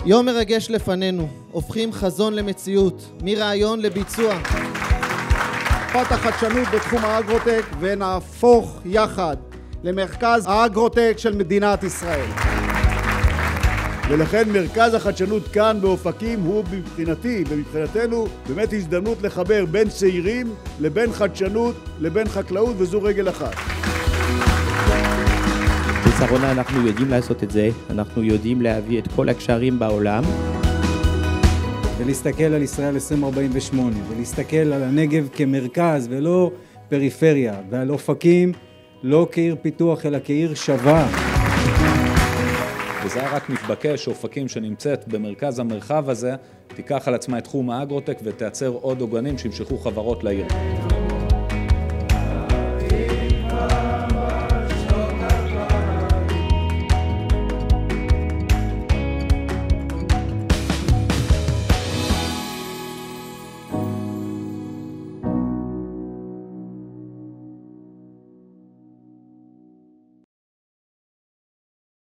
יום מרגש לפנינו, הופכים חזון למציאות, מרעיון לביצוע. תקופת החדשנות בתחום האגרוטק ונהפוך יחד למרכז האגרוטק של מדינת ישראל. ולכן מרכז החדשנות כאן באופקים הוא מבחינתי ומבחינתנו באמת הזדמנות לחבר בין צעירים לבין חדשנות לבין חקלאות, וזו רגל אחת. בשרונה אנחנו יודעים לעשות את זה, אנחנו יודעים להביא את כל הקשרים בעולם. ולהסתכל על ישראל 2048, ולהסתכל על הנגב כמרכז ולא פריפריה, ועל אופקים לא כעיר פיתוח אלא כעיר שווה. וזה היה רק מתבקש, אופקים שנמצאת במרכז המרחב הזה, תיקח על עצמה את תחום האגרוטק ותייצר עוד עוגנים שימשכו חברות לעיר.